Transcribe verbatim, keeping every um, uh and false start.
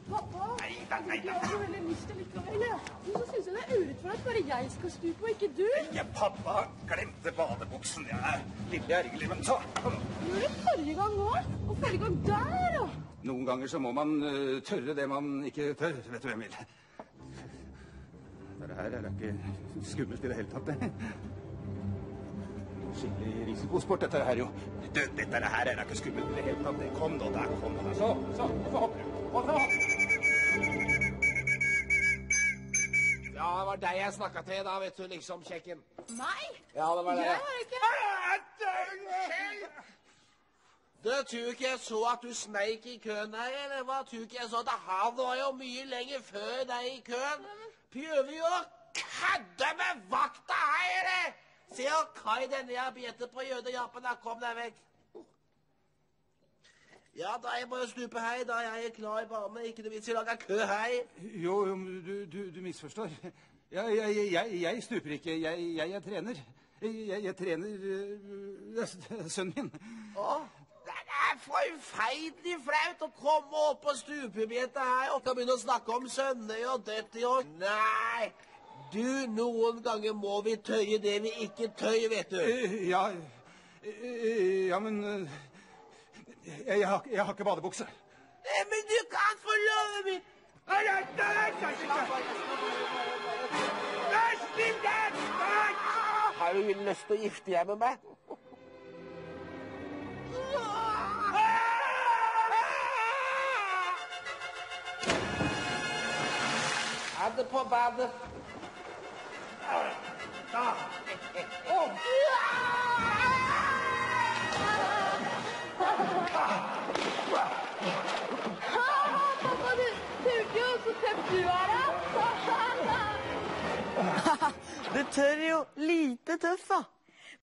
Pappa, Nei da, nei da. jeg har så veldig lyst til likevel. Men så synes jeg det er urettferdig at bare jeg skal stupe, og ikke du. Ja, pappa glemte badebuksen. Ja, lille ergerlig, men så. Kom. Gjorde det forrige gang også, og forrige gang der, da. Noen ganger så må man uh, tørre det man ikke tør, vet du, Emil. Dette her er ikke skummelt i det hele tatt, det. Skikkelig risikosport, dette her jo. Du, dette her er ikke skummelt i det hele tatt. Kom nå der, kom nå der. Så, så, så hopper du. Og så hopper du. Ja, det var deg jeg snakket til da, vet du, liksom, kjekken. Meg? Ja, det var det. Jeg har ikke... Du, tror ikke jeg så at du sneik i køen her, eller hva? Tror ikke jeg så at han var jo mye lenger før deg i køen? Prøver jo å kødde med vakta her, eller? Se og kai denne jeg bjetet på jødejappen, da kom deg vekk. Ja, da er jeg bare stupe her, da er jeg klar i banen, ikke det vits i å lage kø her. Jo, jo, du, du, du misforstår. Jeg, jeg, jeg, jeg stuper ikke, jeg, jeg er trener. Jeg, jeg trener uh, sønnen min. Åh? Det er forferdelig flaut å komme opp på stupebjettet her og begynne å snakke om sønner og døtter og... Nei, du, noen ganger må vi tøye det vi ikke tøyer, vet du. Ja, ja, men jeg, jeg, har, jeg har ikke badebukse. Nei, men du kan få love mitt. Har du lyst til å gifte deg med meg? Ha det på badet. Da. Oh. Pappa, du turte jo, så tøft du er da. Du tør jo lite tøff, da.